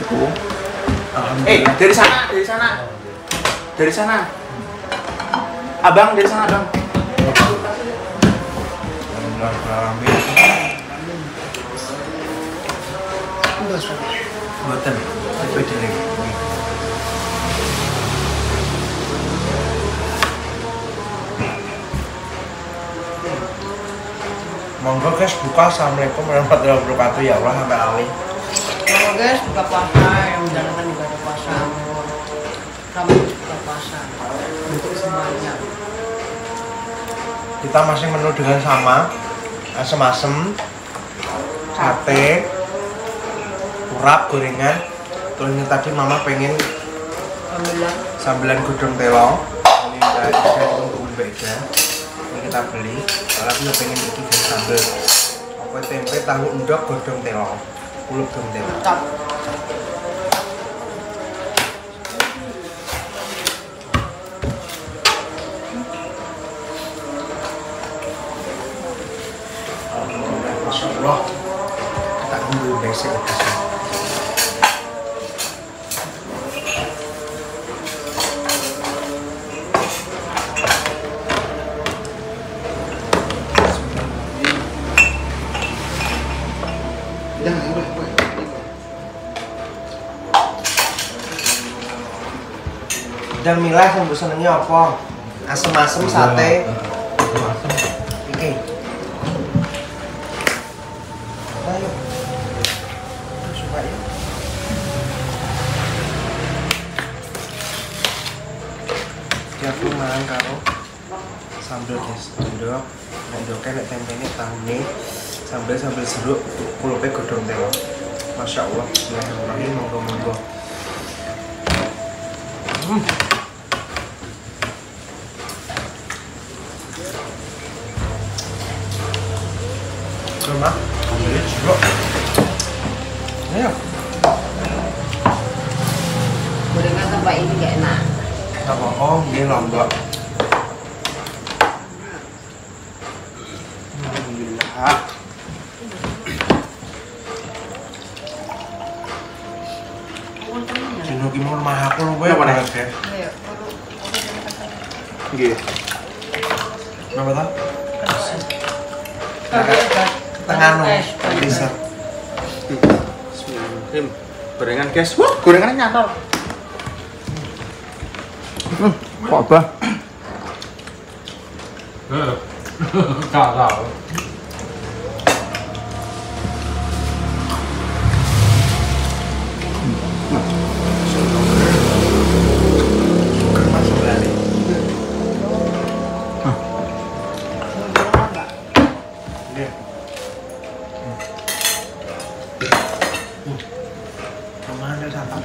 Bu. Dari sana, dari sana. Dari sana. Abang, dari sana, Bang. Buatan, beda lagi. Monggo guys, buka. Assalamualaikum warahmatullahi wabarakatuh. Ya Allah, sampai alih. Monggo guys, buka puasa yang menjalankan ibadah puasa. Selamat buka puasa untuk semuanya. Kita masih menu dengan sama, asem-asem, sate, urap, gorengan. Terus ini tadi mama pengen sambilan godong telong. Ini udah ada untuk beda. Ini kita beli. Kalau aku pengen itu dan sambal apa tempe, tahu endok, godong telong, kulup godong telong. Masya Allah, kita tunggu besok. Dan milah yang senengnya apa? Asem-asem sate. Oke. Ayo. Coba ya. Aku makan karo sambal guys. Endok, endoknya nek tempene tahune sambal jeruk, kulupe godhong telong. Masya Allah, bismillahirrahmanirrahim. Monggo-monggo. Coba, ambil jeruk. Ayo. Gorengan tempat ini gak enak. Apa? Oh, ini lombok. Alhamdulillah. Sino ki mun mah aku luwe banget ya. Ayo, Nggih. Napa ta? Tengah no, bisa. Bismillahirrahmanirrahim. Gorengan, guys. Wah, gorengannya nyantol. Kok apa? Gak tahu. Kemana santap?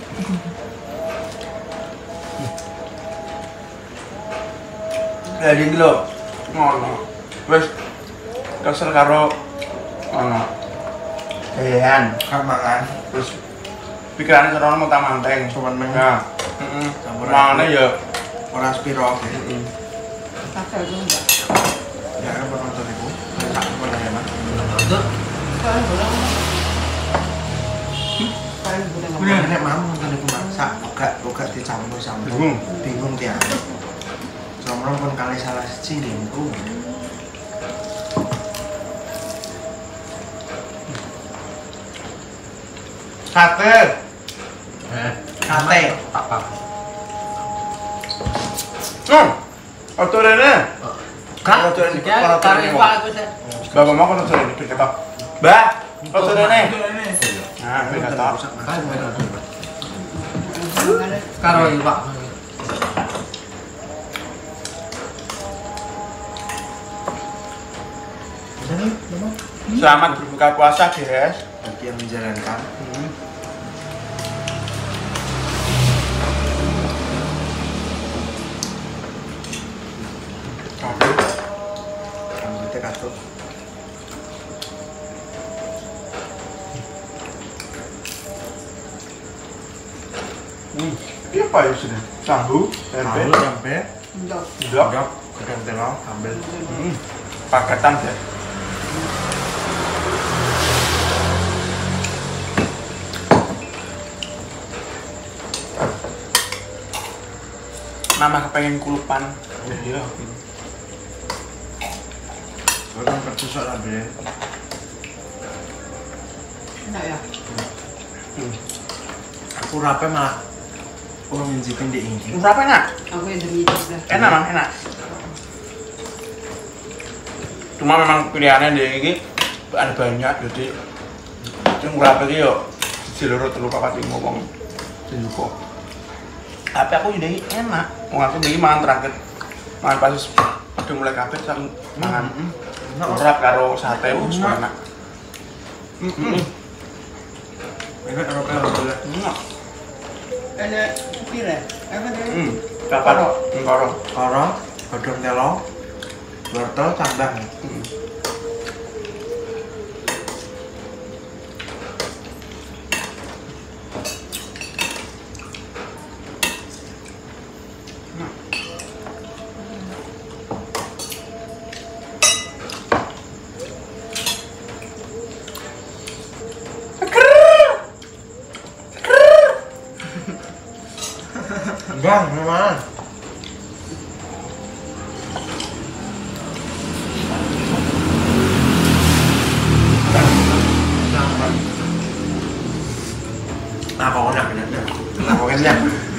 Jadi iki lho. Ngono. Wis kesel karo ono. Dean, Kamangan. terus pikirane sono mau tak manteng. Sopan menga. Nah, mangane ya Ora spiro. kakak itu enggak. Ya apa nonton ibu? Tak apa enak. Kalian bilang kalian bilang Udah nek mau nonton ibu masak, buka dicampur sambal. Bingung dia. Somro pun kali salah siji niku. Sate. Sate. Apa? Oto rene. Kak, Oto rene. tarik pak aku sih. Bapak mau kan oto rene ketok. Mbak, oto rene. Nah, ini ketok. Karo ini pak. Selamat berbuka puasa, guys. Bagi yang menjalankan. Rambutnya katuk. Ini apa ya sudah? Sambu, tempe, Tempe. enggak. endok, Godong telong, sambal. paketan deh. nama kepengen kulupan. Iya. Orang kerja lah deh. Enak ya? Aku rape malah orang nyicipin di ini. Berapa enak? Aku yang demi itu dah. Enak Bang, enak. Cuma memang pilihannya dia ini ada banyak, jadi yang berapa sih yuk? Silur telur papat lima ngomong cukup. Tapi aku jadi enak. Mau aku jadi makan terakhir, makan pas udah mulai kafe, aku makan urap karo sate, semua enak. Enak rape alhamdulillah. Enak. Enak pire? Apa tadi? Kapan? Karo. Karo, godong telong, wortel, tambah. Bang, memang. Nah, kok enak enak. Nah, kok enak.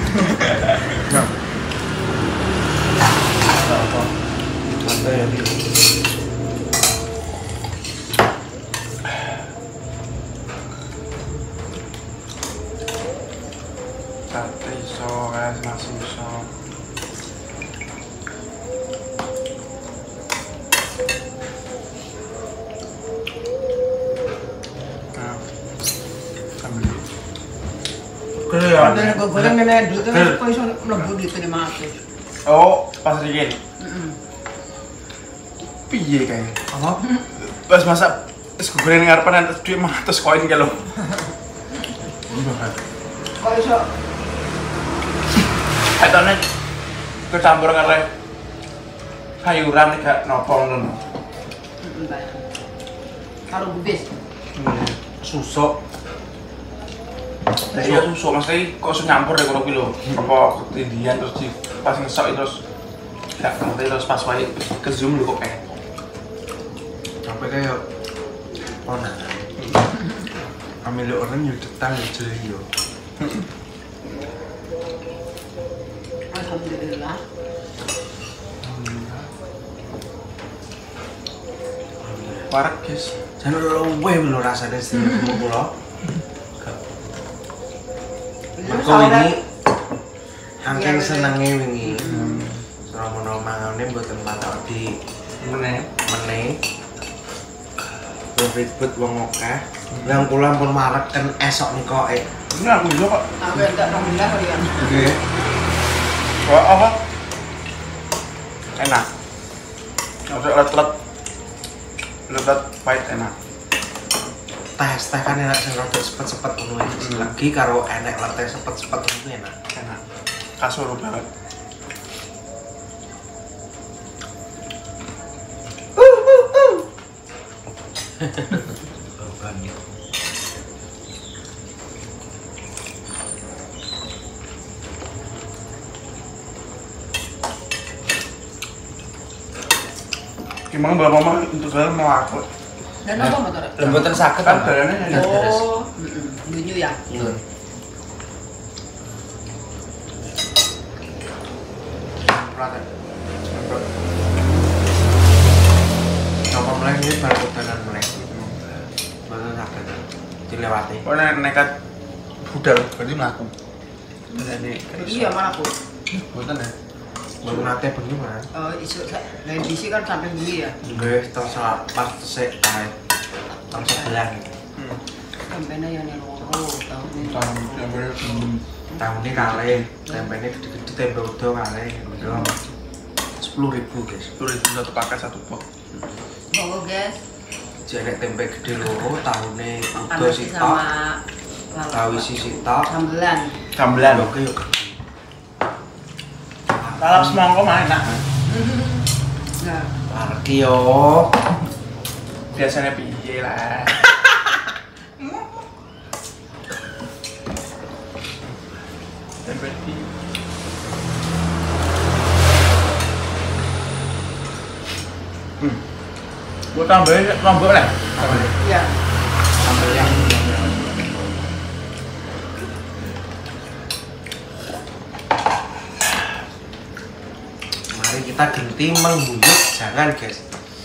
Santai ya. Sate iso, guys, nasi iso. Nah, sambil dulu. Oke ya. Ada yang goreng nenek dulu kan kok iso mlebu di 500. Oh, pas dingin. Piye kae? Apa? Pas masak es goreng ngarepan ada duit 500 koin ke lo. Kok iso Etone kecampur karo sayuran gak nopo ngono. karo bubis. Susuk. Iya susuk mesti kok iso nyampur deh kono kuwi lho. Apa ketindian terus di pas ngesok terus gak ngerti terus pas wae ke zoom lho kok kayak. Sampai kayak ona. Ambil orang yang tetang jadi yo. Alhamdulillah. Warak guys. Jangan luwe lho rasanya sih ketemu kula. Mergo ini angking senenge wingi. Soromono mangane mboten patok di Meneh. meneh. Ribet wong akeh. Yang kula pun mareken esok nikoke. Ini aku juga kok. Aku enggak alhamdulillah kalian. Nggih. Wah, apa? Enak. Untuk let-let. Let-let pahit enak. Teh kan enak sing rada sepet-sepet ngono iki. Lagi karo enek leteh sepet-sepet ngono enak. Enak. Kasur banget. Gimana bapak mama untuk dalam mau aku? Dan apa motor? Lembutan sakit Kan dalamnya Oh, bunyi ya. Coba mulai ini baru dalan mulai. Baru sakit. Dilewati. Oh nekat budal berarti melaku. Jadi Iya mana aku? buatan ya. Baru nate bengi Mas. Isu lain diisi kan sampai bunyi ya. Nggih, terus pas sik ae. Tahun sebelah. Sampainya yang loro tahun ini. Tahun ini kalih, tempenya gede-gede tempe udo kalih. 10.000 guys. Turun satu paket satu box. Bawa guys. Jadi tempe gede loro, tahunnya udo Makan nasi sitok, sama tahu isi sitok. sambelan. Sambelan. Oke yuk. Lalap semangka mah enak. Nah, Parki yo. Biasanya piye lah. Tempe di. Gue tambahin lombok lah. Iya. Sambal yang Mari kita ganti mengguyur, jangan guys.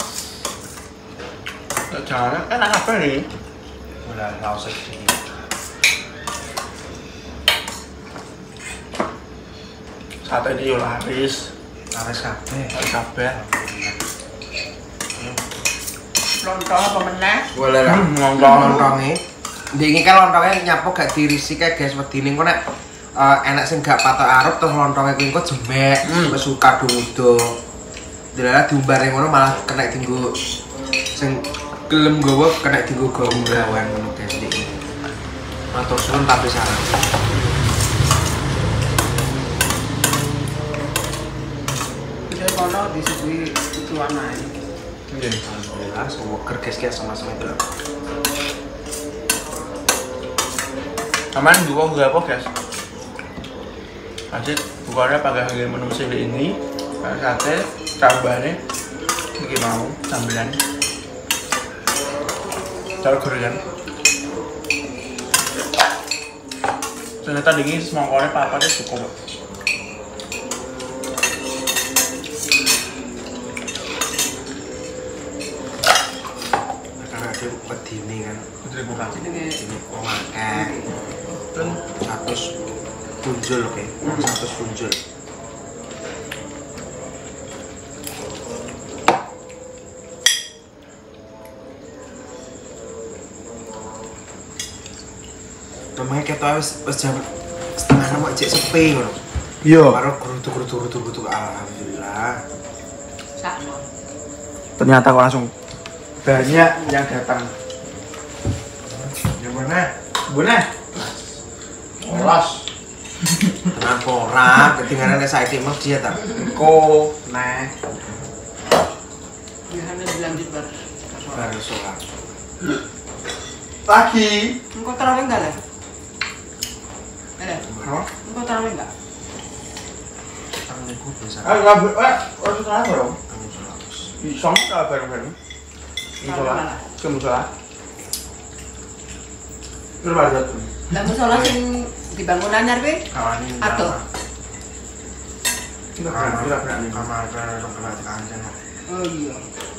jangan enak apa nih? Udah langsung sedikit. Sate ini yo laris. Laris kabeh. Laris kabeh. Lontong apa meneh? Boleh lah. Lontongnya. Ini kan lontongnya nyapu gak dirisi kayak guys. Wedine kok nek enak sing gak patok arep terus lontongnya kuwi kok jemek, wis suka dudo. Delala diumbare ngono malah kena dienggo sing gelem gowo kena dienggo gawan ngono guys iki. Matur suwun tapi saran. Jadi kono disuguhi tujuan ae. Nggih. Alhamdulillah semua kerges guys sama-sama itu. Aman gua apa guys? Lanjut bukannya pakai harga menu sini ini sate tambahnya ini mau sambilan cara gorengan ternyata dingin semangkanya papanya cukup Karena ada wedine kan. Jenenge Ini omakeh. Dan 100 punjul oke. 100 punjul. Namanya kita wis jam setengah 6 cek sepi ngono. iya Baru gerutu alhamdulillah. sakno. ternyata kok langsung banyak yang datang Yang mana? boleh los Tenang ora, ketinggalan saiki mah dia ta. ko nah Biasanya dilanjut Baru sholat. lagi Engkau tarawih enggak lah? Ada? apa? Engkau tarawih enggak? Tanganku bisa. nggak harus salah dong Kamu sholat. isong nggak bareng-bareng musola ke musola berbeda tuh Lah musola sing di bangunan kuwi Kawan ini. Aduh. kita berani Kamar kamar kangen. Oh iya.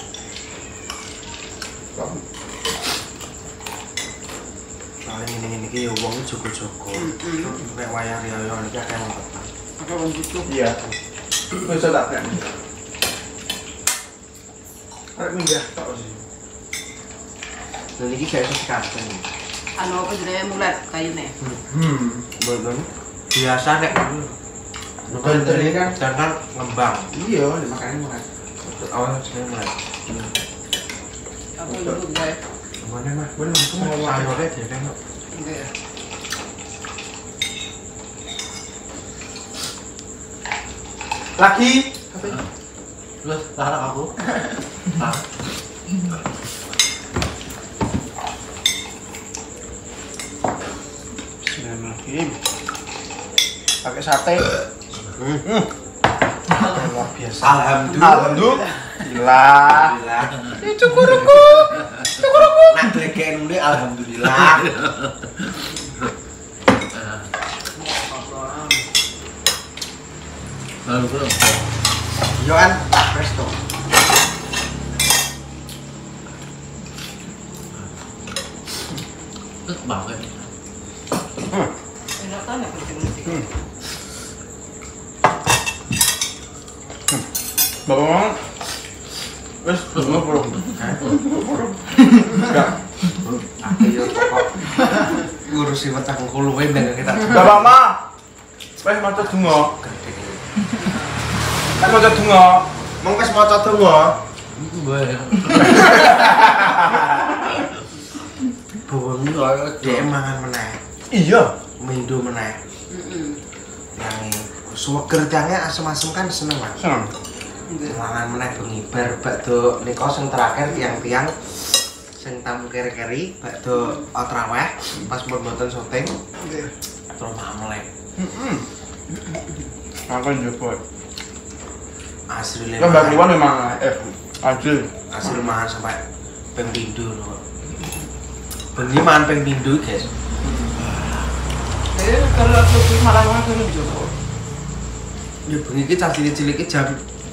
Soalnya ini ki wong jogo-jogo. Nek wayah riyo iki akeh wong petang. Ada wong gitu. iya bisa tak berani ada minggah tak sih Dan iki gak iso dikaten. Anu apa jenenge mulet kayune. Betul. Biasa nek Betul, ini kan. jangan ngembang. iya dimakannya makan Awalnya jenenge mulai. Apa itu guys? Mana mah? bener itu mau Sayurnya dhewe kok. Enggak. lagi Terus larang aku. Bismillahirrahmanirrahim pakai sate luar biasa Alhamdulillah. alhamdulillah Cukuruku. Nak glegeken mule alhamdulillah. Lalu belum. Yo an presto. Terus banget. Enak kan ya kucing. bapak mama wes belum belum enggak Aku yo kok ngurusi wetang kulo wae ben kita. bapak mama wes maca donga kan maca donga Mong wis maca donga. Gue. Bawang kaya dhek mangan meneh. iya Mindo meneh. Heeh. Yang suweger tange asem-asem kan seneng Mas. seneng Mangan meneh bengi bar bakdo nika sing terakhir tiang-tiang sing tamu keri-keri bakdo otraweh pas mboten syuting terus mamelek. makan juga Asli kan Mbak Iwan memang Hasil mangan sampai ping pindho lho. Bengi mangan ping pindho, guys. Kalau aku malah makan Joko. Ya bengi iki cah cilik-cilik iki jam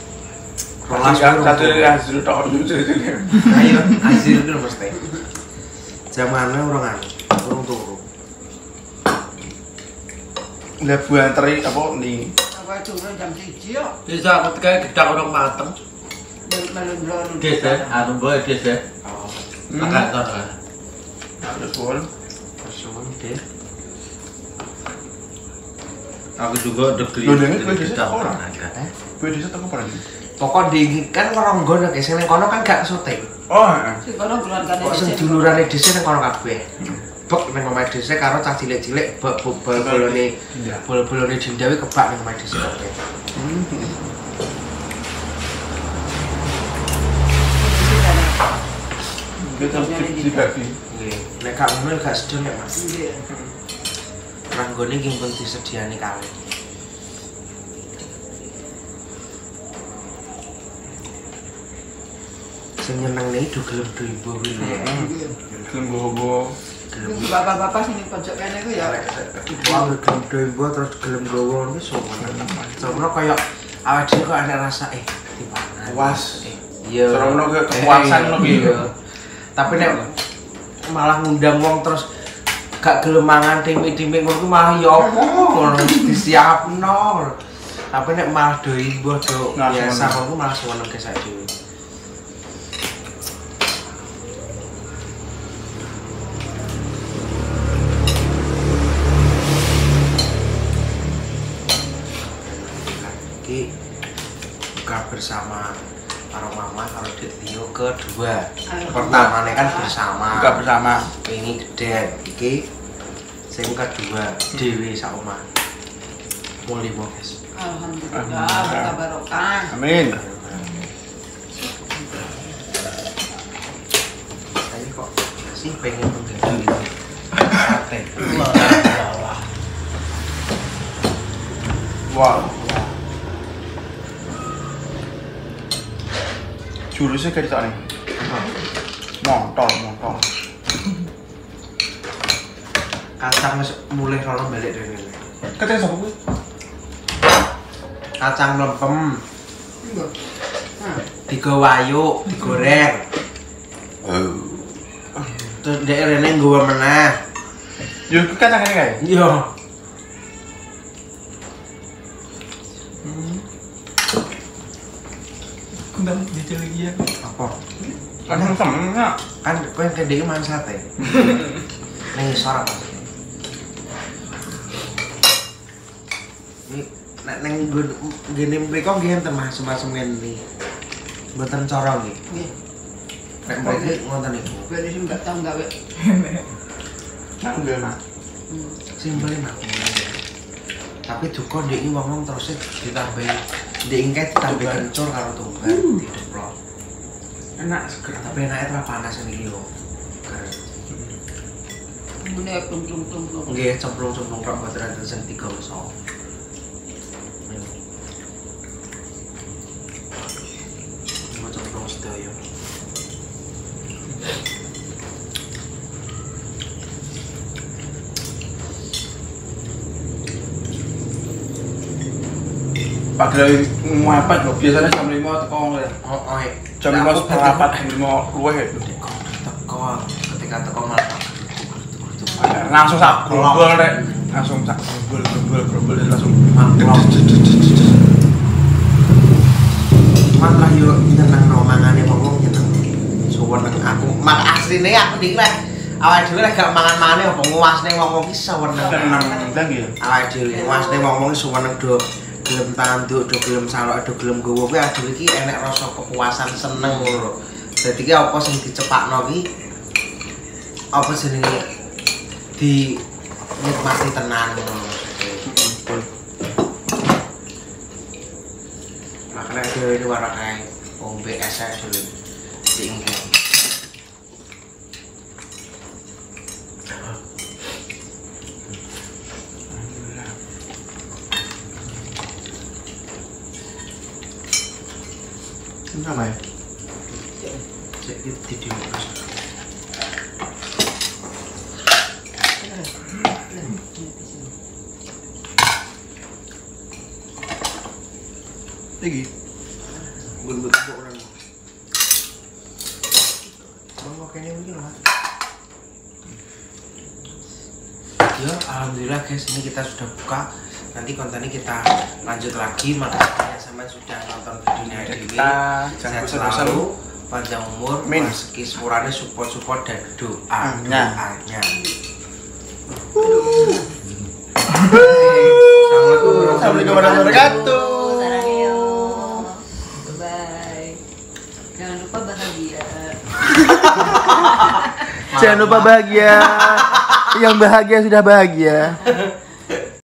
Satu hasil tok lucu. Ayo, hasil itu mesti. Jamane urung turu. Lah buah teri apa nih? Apa turun jam 3 yo. Bisa aku kayak gedak orang mateng. Belum. Desa, anu boy desa. Oh, Makan ton kan. Harus full. persuwun deh. Aku juga degli. Lho, ini kue desa orang. Eh? Buah desa teko apa lagi? Pokok diingin kan ngeronggo nek sing ning kono kan gak syuting. Oh, Si kono keluargane. Kok sing dulurane dhisik ning kono kabeh. Bek ning omahe dhisik karo cah cilik-cilik bek bol-bolone Iya. bol-bolone dindawi kebak ning omahe dhisik kabeh. Kita dibagi. Nggih, nek gak ngono gak sedon nek Mas. Iya. Ranggone iki pun disediani kali. Sing nyenengne do gelem do ibu kuwi lho. Gelem bobo. Gelem Bapak-bapak sini pojok kene ku ya. wah gelem do ibu terus gelem gowo iki sono. Sono kaya awake dhewe kok ana rasa dipangan. Puas. Iya. Sono kayak kepuasan ngono ki. Tapi nek malah ngundang wong terus gak gelem mangan timik-timik ngono malah ya apa ngono disiapno. Tapi nek malah do ibu do Nah, biasa semono. ngono malah seneng ke sak dhewe. Iki buka bersama karo mama karo Dik Tio kedua. Pertamanya kan bersama. Buka bersama. Ini gede. Iki sing kedua dhewe sak omah. Mau 5 guys. Alhamdulillah, berkah barokah. Amin. Saya kok sih pengen menggede sate. Wow. Jurusnya kayak gitu nih. Montol. Kacang wis mulih rono balik dhewe. Katanya siapa gue? Kacang lempem Iya. Nah, digawayuk, digoreng. Terus dek rene nggawa meneh. Yo, itu kacangnya kayak. Iya. Kundang di lagi ya. Apa? Kacang semuanya. Kan kowe kendeke mangan sate. Ning isor apa? Nek ning ngene mriko nggih enten Mas semacam ngene. Mboten cara nggih. nggih. Nek mriki ngoten niku. Kowe iki enggak tau gawe. Nah, gue nak. Simpel Mas. Tapi duka ndek iki wong terus ditambahi ndek iki ditambahi kencur karo tumbar dideplok. Enak seger. Tapi enake ora panas niki yo. Mune tung. Nggih cemplung-cemplung tok mboten enten sing tiga iso. Mau cemplung sedaya. Padahal ngapet loh, biasanya jam 5 teko ngeliat. Oh, Jam 5 seperempat, jam 5 luwih itu. teko ketika teko malah Langsung sak grobol rek. Langsung sak grobol langsung mangklok. Cuman lah yo nyeneng no mangane wong nyeneng. Suweneng aku mak asline aku iki lek awake dhewe lek gak mangan-mangane apa nguasne wong iki suweneng. tenang lagi ya. Awake dhewe nguasne wong suweneng do gelem tanduk, do gelem salok, do gelem gowo kuwi adil iki enek rasa kepuasan seneng ngono lho. Dadi ki apa sing dicepakno ki apa jenenge di nikmati tenan ngono. Makanya dhewe ini warnane wong BS ae dhewe diinggih. Ini apa ya? Jadi di terus. Lagi. Gun butuh orang. Mau kayaknya mungkin lah. Ya, alhamdulillah guys, ini kita sudah buka. Nanti kontennya kita lanjut lagi. Makasih sama sudah nonton videonya ini. Jangan Sehat bosan-bosan. selalu, panjang umur, Amin. rezeki sepurane, support dan doa Amin. doanya. Assalamualaikum warahmatullahi wabarakatuh. Sarangyo. Bye. Jangan lupa bahagia. Jangan lupa bahagia. Yang bahagia sudah bahagia.